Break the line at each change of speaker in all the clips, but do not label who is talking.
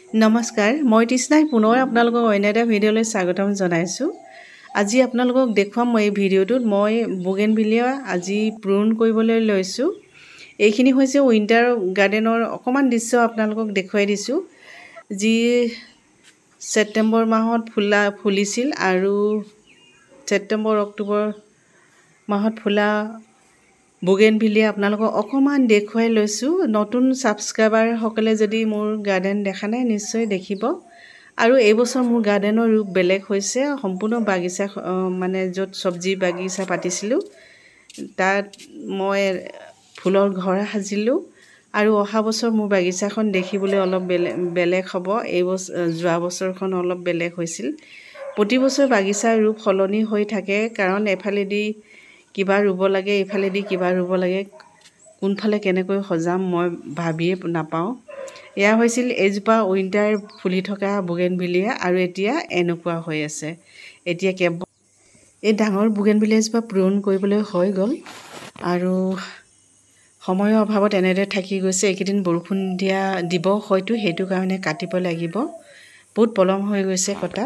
নমস্কাৰ, মই তৃষ্ণাই পুনৰ আপোনালোকক অন্য এটা ভিডিঅ'লৈ স্বাগতম জনাইছোঁ। আজি আপোনালোকক দেখুৱাম মই এই ভিডিঅ'টোত মই বুগেনভিলিয়া আজি প্ৰুন কৰিবলৈ লৈছোঁ। এইখিনি হৈছে উইণ্টাৰ গাৰ্ডেনৰ অকণমান দৃশ্য আপোনালোকক দেখুৱাই দিছোঁ, যি ছেপ্টেম্বৰ মাহত ফুলিছিল আৰু ছেপ্টেম্বৰ অক্টোবৰ মাহত ফুলা বুগেনভিলিয়া আপোনালোকক অকণমান দেখুৱাই লৈছোঁ। নতুন ছাবস্ক্ৰাইবাৰসকলে যদি মোৰ গাৰ্ডেন দেখা নাই নিশ্চয় দেখিব। আৰু এইবছৰ মোৰ গাৰ্ডেনৰ ৰূপ বেলেগ হৈছে, সম্পূৰ্ণ বাগিচা মানে য'ত চব্জি বাগিচা পাতিছিলোঁ তাত মই ফুলৰ ঘৰ সাজিলোঁ। আৰু অহা বছৰ মোৰ বাগিচাখন দেখিবলৈ অলপ বেলেগ হ'ব। যোৱা বছৰখন অলপ বেলেগ হৈছিল। প্ৰতি বছৰ বাগিচাৰ ৰূপ সলনি হৈ থাকে, কাৰণ এফালেদি কিবা ৰুব লাগে, এইফালেদি কিবা ৰুব লাগে, কোনফালে কেনেকৈ সজাম মই ভাবিয়ে নাপাওঁ। এয়া হৈছিল এজোপা উইণ্টাৰ ফুলি থকা বুগেনভিলিয়া, আৰু এতিয়া এনেকুৱা হৈ আছে। এতিয়া এই ডাঙৰ বুগেনভিলিয়াজোপা প্ৰুন কৰিবলৈ হৈ গ'ল, আৰু সময়ৰ অভাৱত এনেদৰে থাকি গৈছে। এইকেইদিন বৰষুণ দিব হয়তো, সেইটো কাৰণে কাটিব লাগিব। বহুত পলম হৈ গৈছে কটা,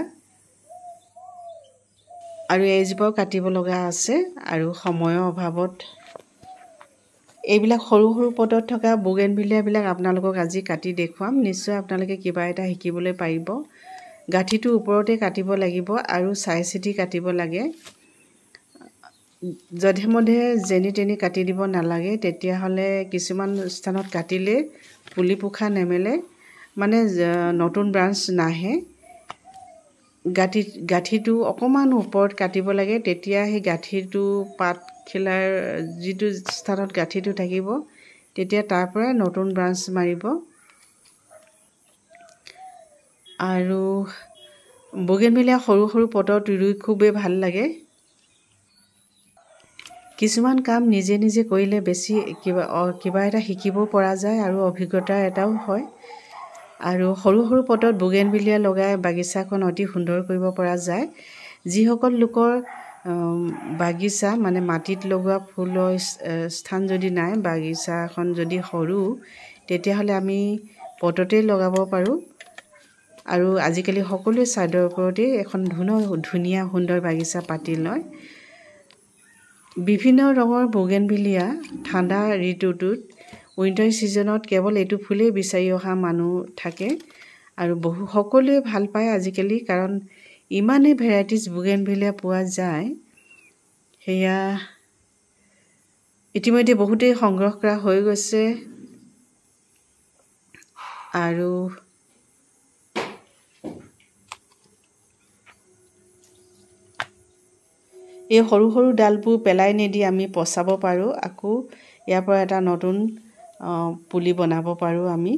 আৰু এইজোপাও কাটিব লগা আছে, আৰু সময়ৰ অভাৱত এইবিলাক সৰু সৰু পটত থকা বুগেনভিলিয়াবিলাক আপোনালোকক আজি কাটি দেখুৱাম। নিশ্চয় আপোনালোকে কিবা এটা শিকিবলৈ পাৰিব। গাঁঠিটো ওপৰতে কাটিব লাগিব আৰু চাই চিতি কাটিব লাগে। যধে মধে যেনি তেনি কাটি দিব নালাগে, তেতিয়াহ'লে কিছুমান স্থানত কাটিলে পুলি পোখা নেমেলে, মানে নতুন ব্ৰাঞ্চ নাহে। গাঁঠিটো অকণমান ওপৰত কাটিব লাগে, তেতিয়া সেই গাঁঠিটো পাতখিলাৰ যিটো স্থানত গাঁঠিটো থাকিব, তেতিয়া তাৰ পৰা নতুন ব্ৰাঞ্চ মাৰিব। আৰু বুগেনভিলিয়া সৰু সৰু পটত ৰুই খুবেই ভাল লাগে। কিছুমান কাম নিজে নিজে কৰিলে বেছি কিবা এটা শিকিব পৰা যায়, আৰু অভিজ্ঞতা এটাও হয়। আৰু সৰু সৰু পটত বুগেনভিলিয়া লগাই বাগিচাখন অতি সুন্দৰ কৰিব পৰা যায়। যিসকল লোকৰ বাগিচা মানে মাটিত লগোৱা ফুলৰ স্থান যদি নাই, বাগিচাখন যদি সৰু, তেতিয়াহ'লে আমি পটতেই লগাব পাৰোঁ। আৰু আজিকালি সকলোৱে ছাইডৰ ওপৰতেই এখন ধুনীয়া সুন্দৰ বাগিচা পাতি লয়। বিভিন্ন ৰঙৰ বুগেনভিলিয়া ঠাণ্ডা ঋতুটোত, উইণ্টাৰ ছিজনত কেৱল এইটো ফুলেই বিচাৰি অহা মানুহ থাকে, আৰু সকলোৱে ভাল পায় আজিকালি, কাৰণ ইমানেই ভেৰাইটিজ বুগেনভিলিয়া পোৱা যায়। সেয়া ইতিমধ্যে বহুতেই সংগ্ৰহ কৰা হৈ গৈছে। আৰু এই সৰু সৰু ডালবোৰ পেলাই নিদি আমি পচাব পাৰোঁ, আকৌ ইয়াৰ পৰা এটা নতুন পুলি বনাব পাৰোঁ আমি।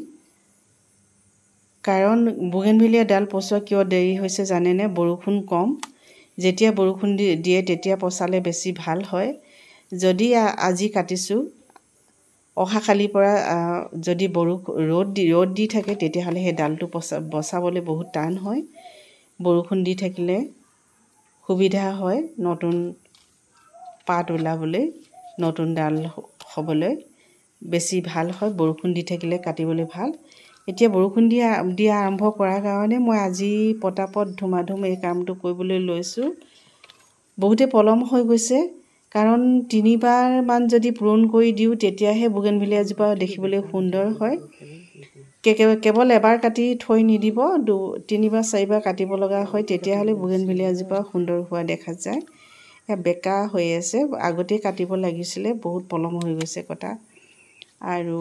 কাৰণ বুগেনভিলিয়া ডাল পচোৱা কিয় দেৰি হৈছে জানেনে? বৰষুণ কম। যেতিয়া বৰষুণ দিয়ে তেতিয়া পচালে বেছি ভাল হয়। যদি আজি কাটিছোঁ, অহা কালিৰ পৰা যদি ৰ'দ দি থাকে, তেতিয়াহ'লে সেই ডালটো বচাবলৈ বহুত টান হয়। বৰষুণ দি থাকিলে সুবিধা হয় নতুন পাত ওলাবলৈ, নতুন ডাল হ'বলৈ বেছি ভাল হয়। বৰষুণ দি থাকিলে কাটিবলৈ ভাল। এতিয়া বৰষুণ দিয়া আৰম্ভ কৰাৰ কাৰণে মই আজি পটাপট ধুমাধুম এই কামটো কৰিবলৈ লৈছোঁ। বহুতে পলম হৈ গৈছে, কাৰণ 3বাৰমান যদি প্ৰুন কৰি দিওঁ, তেতিয়াহে বুগেনভিলিয়াজোপা দেখিবলৈ সুন্দৰ হয়। কেৱল এবাৰ কাটি থৈ নিদিব, 3বাৰ 4বাৰ কাটিব লগা হয়, তেতিয়াহ'লে বুগেনভিলিয়াজোপা সুন্দৰ হোৱা দেখা যায়। বেকা হৈ আছে, আগতেই কাটিব লাগিছিলে, বহুত পলম হৈ গৈছে কটা। আৰু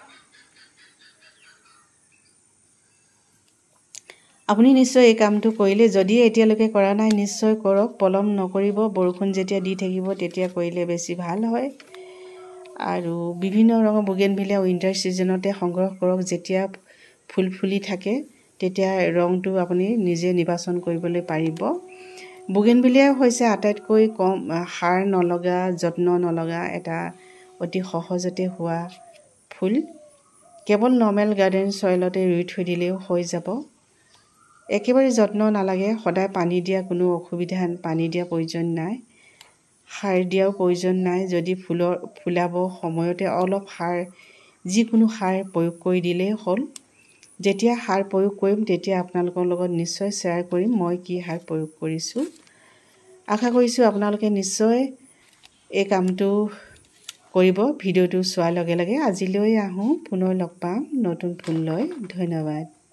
আপুনি নিশ্চয় এই কামটো কৰিলে, যদি এতিয়ালৈকে কৰা নাই নিশ্চয় কৰক, পলম নকৰিব। বৰষুণ যেতিয়া দি থাকিব তেতিয়া কৰিলে বেছি ভাল হয়। আৰু বিভিন্ন ৰঙৰ বুগেনভিলিয়া উইণ্টাৰ ছিজনতে সংগ্ৰহ কৰক। যেতিয়া ফুল ফুলি থাকে তেতিয়া ৰংটো আপুনি নিজে নিৰ্বাচন কৰিবলৈ পাৰিব। বুগেনভিলিয়া হৈছে আটাইতকৈ কম সাৰ নলগা, যত্ন নলগা এটা অতি সহজতে হোৱা ফুল। কেৱল নৰ্মেল গাৰ্ডেন চইলতে ৰুই থৈ দিলেও হৈ যাব। একেবাৰে যত্ন নালাগে, সদায় পানী দিয়া কোনো পানী দিয়া প্ৰয়োজন নাই, সাৰ দিয়াও প্ৰয়োজন নাই। যদি ফুলাব সময়তে অলপ যিকোনো সাৰ প্ৰয়োগ কৰি দিলেই হ'ল। যেতিয়া সাৰ প্ৰয়োগ কৰিম তেতিয়া আপোনালোকৰ লগত নিশ্চয় শ্বেয়াৰ কৰিম মই কি সাৰ প্ৰয়োগ কৰিছোঁ। আশা কৰিছোঁ আপোনালোকে নিশ্চয় এই কামটো কৰিব ভিডিঅ'টো চোৱাৰ লগে লগে। আজিলৈ আহোঁ, পুনৰ লগ পাম নতুন ফুল লৈ। ধন্যবাদ।